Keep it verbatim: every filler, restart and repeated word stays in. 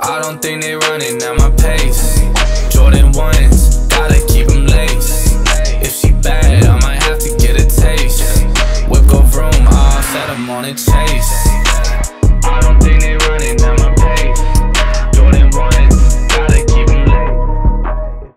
I don't think they running at my pace. Jordan ones, gotta keep them laced. If she bad, I might have to get a taste. Whip go vroom, I'll set 'em on a chase.